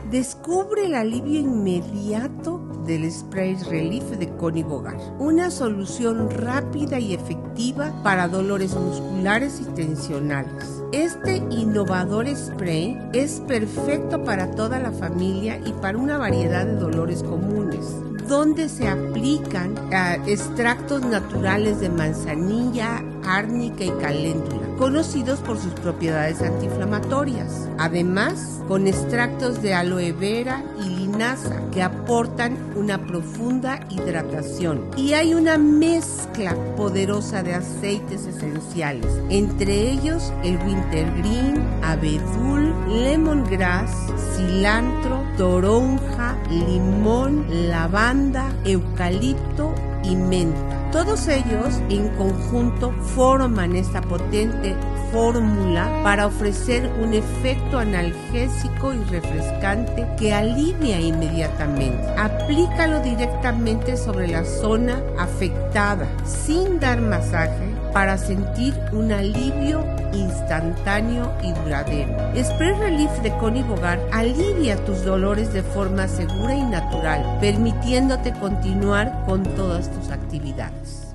Descubre el alivio inmediato del Spray Relief de Connie Bogart, una solución rápida y efectiva para dolores musculares y tensionales. Este innovador spray es perfecto para toda la familia y para una variedad de dolores comunes, donde se aplican extractos naturales de manzanilla, árnica y caléndula, conocidos por sus propiedades antiinflamatorias. Además, con extractos de aloe vera y linaza que aportan una profunda hidratación. Y hay una mezcla poderosa de aceites esenciales, entre ellos el wintergreen, abedul, lemongrass, cilantro, toronja, limón, lavanda, eucalipto y menta. Todos ellos en conjunto forman esta potente fórmula para ofrecer un efecto analgésico y refrescante que alivia inmediatamente. Aplícalo directamente sobre la zona afectada sin dar masaje para sentir un alivio instantáneo y duradero. Spray Relief de Connie Bogart alivia tus dolores de forma segura y natural, permitiéndote continuar con todas tus actividades.